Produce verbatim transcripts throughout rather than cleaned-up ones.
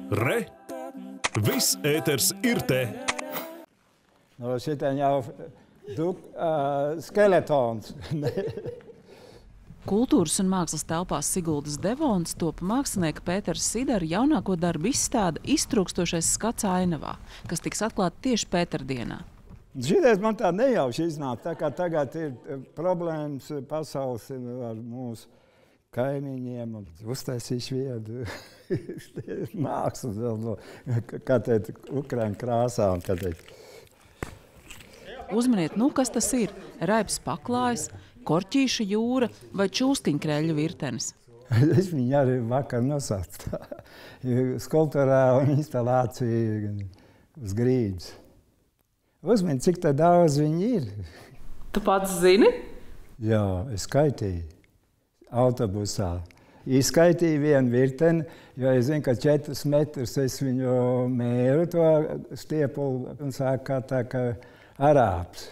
Re! Viss ēters ir te! No šitien jau duk, uh, skeletons. Kultūras un mākslas telpās Siguldas Devons topa mākslinieka Pētera Sidara jaunāko darbu izstāde Iztrūkstošais skats ainavā, kas tiks atklāta tieši Pētera dienā. Šitais man tā nejauši iznāk, tā kā tagad ir problēmas pasaules ar mūsu kaimiņiem un uztaisīšu viedu mākslas vēl no, kā teikt, Ukraiņu krāsām, kā teikt. Uzmaniet, nu kas tas ir? Raips paklājs, korķīša jūra vai čūstiņkreļu virtenis? Es viņu arī vakar nosaucu tā. Skulptūrāla instalācija uz grīdas. Uzmini, cik tā daudz viņi ir. Tu pats zini? Jā, es skaitīju autobusā. Izskaitīju vienu virteni, jo es zinu, ka četrus metrus es viņu mēru to stiepulu un sāku kā tā kā arābs.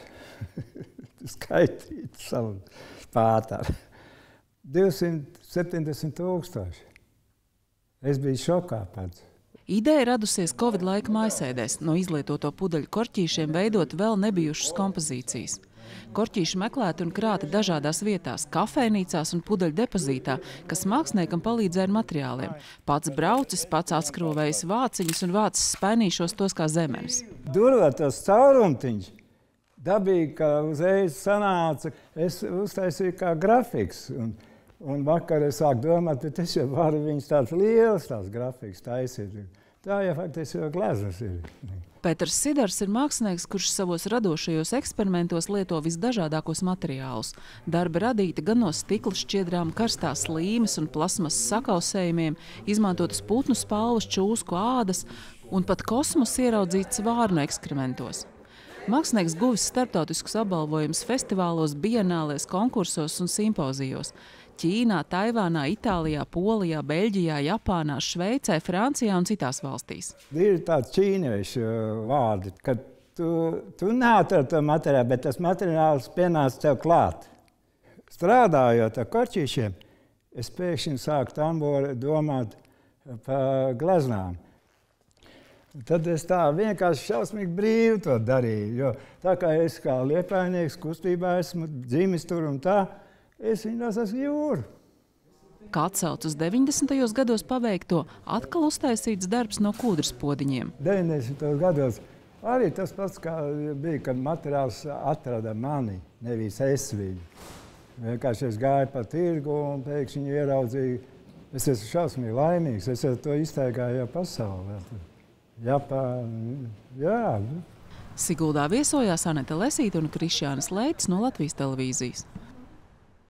Skaitīt savu pātaru. divsimt septiņdesmit tūkstoši. Es biju šokā pats. Ideja radusies Covid laika mājasēdēs, no izlietoto pudeļu korķīšiem veidot vēl nebijušas kompozīcijas. Korķīši meklēti un krāti dažādās vietās, kafejnīcās un pudeļu depozītā, kas māksliniekam palīdzēja ar materiāliem. Pats braucis, pats atskrovējis vāciņus un vācis spainīšos tos kā zemenes. Durvot tos caurumtiņš. Dabīgi, ka uzreiz sanāca, es uztaisīju kā grafiks. Un, un vakar es sāku domāt, bet es jau varu viņus tāds liels tās grafiks taisīt. Tā jau faktiski jau gleznas ir. Pēters Sidars ir mākslinieks, kurš savos radošajos eksperimentos lieto visdažādākos materiālus. Darbi radīti gan no stikla šķiedrām, karstās līmes un plasmas sakausējumiem, izmantotas putnu spalvas, čūsku ādas un pat kosmosa ieraudzīts vārnu ekskrementos. Mākslinieks guvis starptautiskus apbalvojumus festivālos, bienālēs, konkursos un simpozijos. Ķīnā, Taivānā, Itālijā, Polijā, Beļģijā, Japānā, Šveicē, Francijā un citās valstīs. Ir tāds ķīniešu vārdi, ka tu, tu neatradi to materiālu, bet tas materiāls pienāca tev klāt. Strādājot ar korķīšiem, es pēkšņi sāku tambori domāt par gleznām. Tad es tā vienkārši šausmīgi brīvi to darīju, jo tā kā es kā liepainieks kustībā esmu dzimis tur un tā, es viņu esmu jūru. Kā atsauc uz deviņdesmitajos gados paveikto, atkal uztaisīts darbs no kūdras podiņiem. deviņdesmitajos gados arī tas pats, kā bija, kad materiāls atrada mani, nevis es viņu. Vienkārši es gāju pa tirgu un pēkšņi ieraudzīju. Es esmu šausmīgi laimīgs, es to iztaigāju jau pasaulē. Japāna, jā. Siguldā viesojās Anete Lesīte un Krišjānis Leitis no Latvijas televīzijas.